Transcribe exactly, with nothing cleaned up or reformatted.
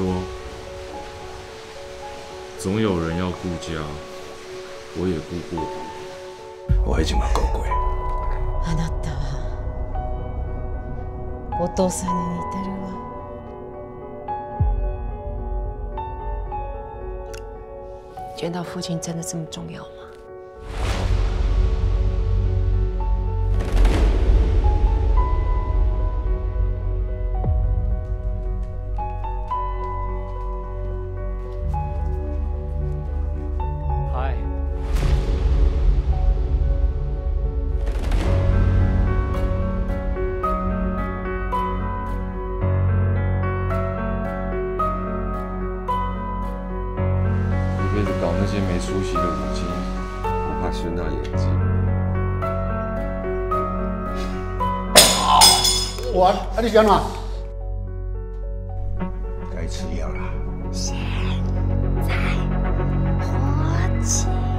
说，总有人要顾家，我也顾过。 我已经顾过。 あなたはお父さんに似てるわ。见到父亲真的这么重要吗？ 一辈子搞那些没出息的舞姬，我怕孙大演技。 我啊，你讲哪？ 该吃药了。 现在火起。